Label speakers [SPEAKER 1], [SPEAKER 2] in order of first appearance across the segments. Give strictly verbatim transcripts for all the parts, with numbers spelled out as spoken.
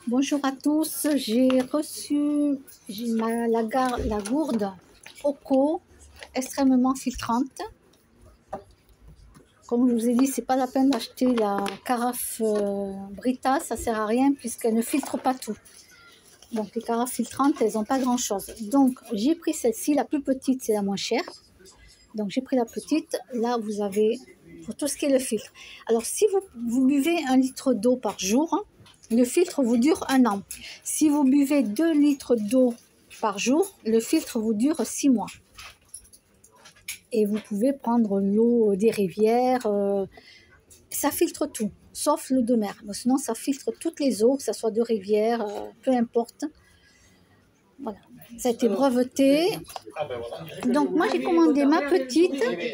[SPEAKER 1] Bonjour à tous, j'ai reçu j'ai ma, la, gar, la gourde Oco extrêmement filtrante. Comme je vous ai dit, c'est pas la peine d'acheter la carafe euh, Brita, ça sert à rien puisqu'elle ne filtre pas tout. Donc les carafes filtrantes, elles n'ont pas grand chose. Donc j'ai pris celle-ci, la plus petite, c'est la moins chère. Donc j'ai pris la petite, là vous avez pour tout ce qui est le filtre. Alors si vous, vous buvez un litre d'eau par jour, le filtre vous dure un an. Si vous buvez deux litres d'eau par jour, le filtre vous dure six mois. Et vous pouvez prendre l'eau des rivières, euh, ça filtre tout, sauf l'eau de mer. Mais sinon, ça filtre toutes les eaux, que ce soit de rivière, euh, peu importe. Voilà, ça a été breveté. Donc moi j'ai commandé ma petite,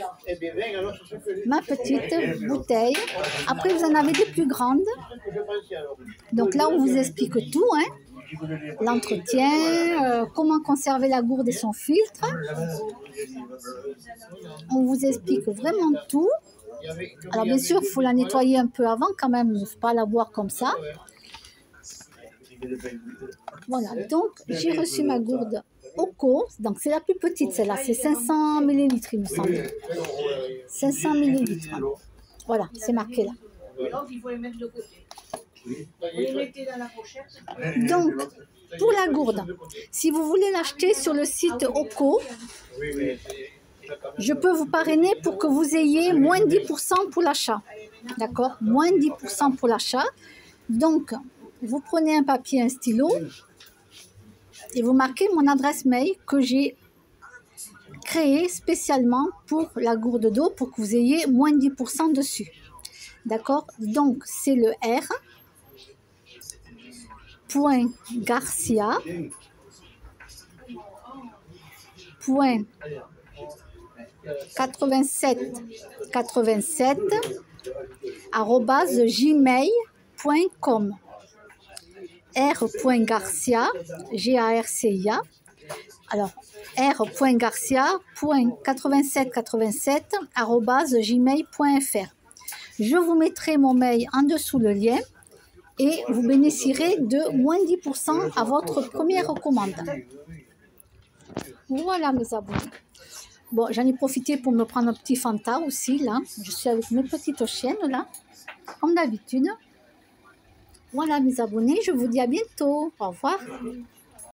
[SPEAKER 1] ma petite bouteille. Après vous en avez des plus grandes. Donc là on vous explique tout, hein. L'entretien, euh, comment conserver la gourde et son filtre. On vous explique vraiment tout. Alors bien sûr il faut la nettoyer un peu avant quand même, ne pas la boire comme ça. Voilà, donc j'ai reçu ma gourde Oco, donc c'est la plus petite celle-là, c'est cinq cents millilitres il me semble. cinq cents millilitres. Voilà, c'est marqué là. Donc, pour la gourde, si vous voulez l'acheter sur le site Oco, je peux vous parrainer pour que vous ayez moins dix pour cent pour l'achat. D'accord? Moins dix pour cent pour l'achat. Donc, vous prenez un papier, un stylo et vous marquez mon adresse mail que j'ai créée spécialement pour la gourde d'eau pour que vous ayez moins dix pour cent dessus. D'accord? Donc, c'est le R point Garcia point quatre-vingt-sept quatre-vingt-sept arobase gmail point com. R.Garcia, G A R C I A, alors R.Garcia.quatre-vingt-sept quatre-vingt-sept arobase gmail point fr. Je vous mettrai mon mail en dessous le lien et vous bénéficierez de moins dix pour cent à votre première commande. Voilà mes abonnés. Bon, j'en ai profité pour me prendre un petit Fanta aussi là. Je suis avec mes petites chiennes là, comme d'habitude. Voilà mes abonnés, je vous dis à bientôt. Au revoir.